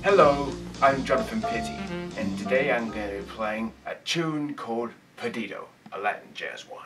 Hello, I'm Jonathan Pitty, and today I'm going to be playing a tune called Perdido, a Latin jazz one.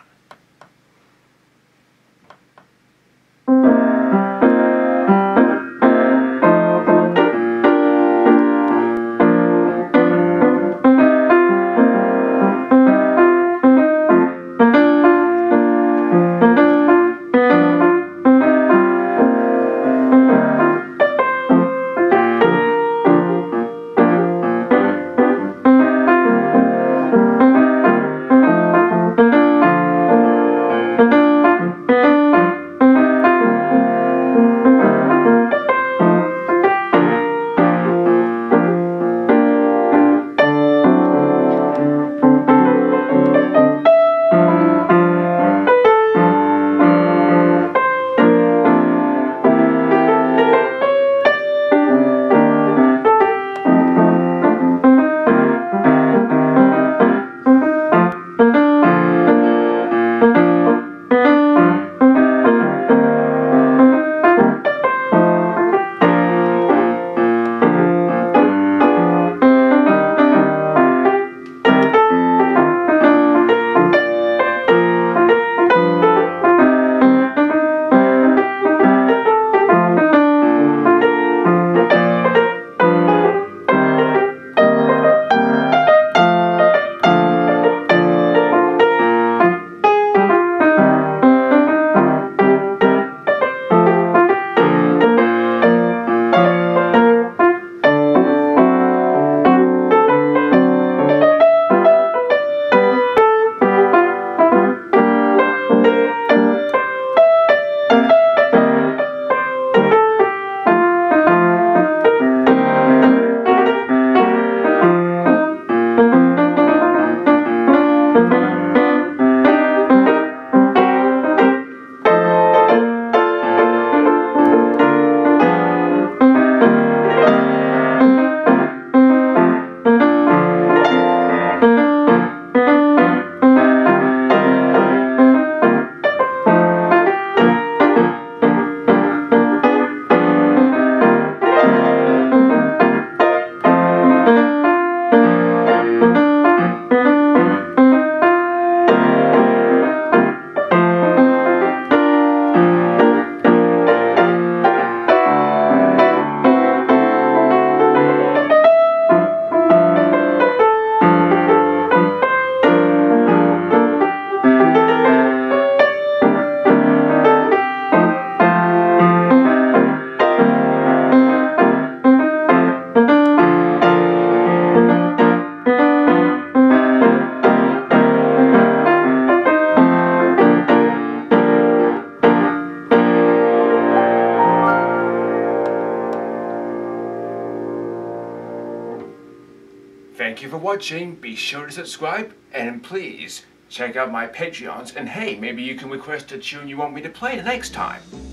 Thank you for watching. Be sure to subscribe and please check out my Patreons, and hey, maybe you can request a tune you want me to play the next time.